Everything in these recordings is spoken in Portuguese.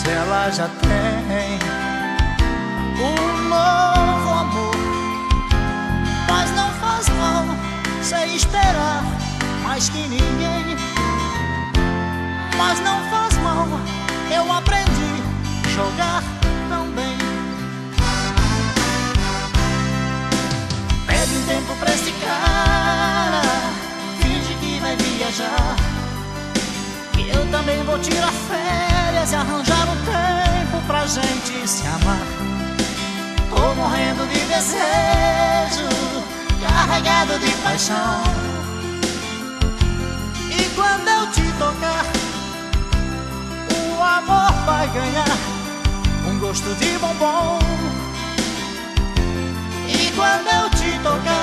ela já tem um novo amor. Mas não faz mal, sei esperar mais que ninguém. Mas não faz mal, eu aprendi a jogar tão bem. Pede um tempo pra esse cara, finge que vai viajar, que eu também vou tirar férias e arranjar um tempo pra gente se amar. Tô morrendo de desejo, carregado de paixão. E quando eu te tocar, o amor vai ganhar um gosto de bombom. E quando eu te tocar,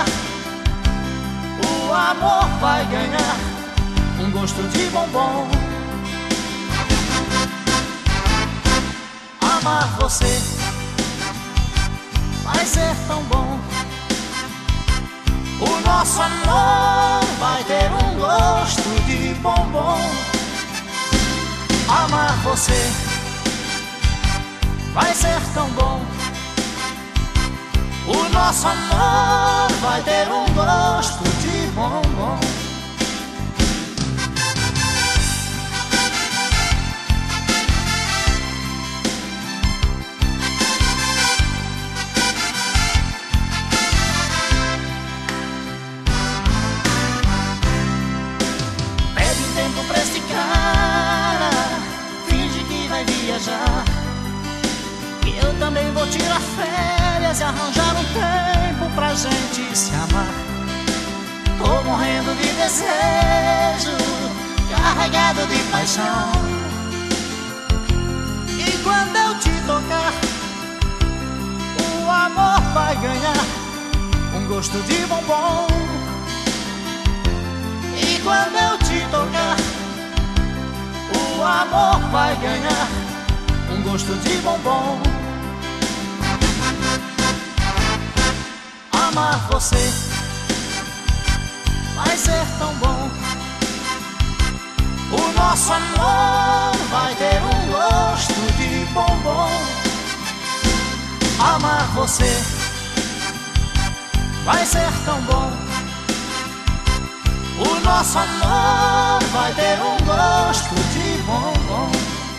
o amor vai ganhar um gosto de bombom. Amar você vai ser tão bom. O nosso amor vai ter um gosto de bombom. Amar você vai ser tão bom. O nosso amor vai ter um gosto de bombom. Pede um tempo pra esse cara, finge que vai viajar, que eu também vou tirar férias e arranjar um tempo pra gente se amar. Tô morrendo de desejo, carregado de paixão. E quando eu te tocar, o amor vai ganhar um gosto de bombom. E quando eu te tocar, o amor vai ganhar um gosto de bombom. Amar você vai ser tão bom. O nosso amor vai ter um gosto de bombom. Amar você vai ser tão bom. O nosso amor vai ter um gosto de bombom.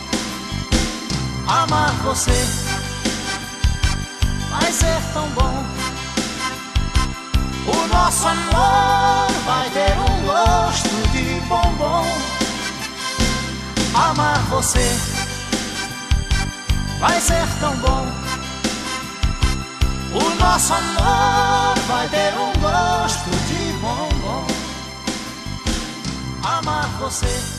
Amar você vai ser tão bom. O nosso amor vai ter um gosto de bombom. Amar você vai ser tão bom. O nosso amor vai ter um gosto de bombom. Amar você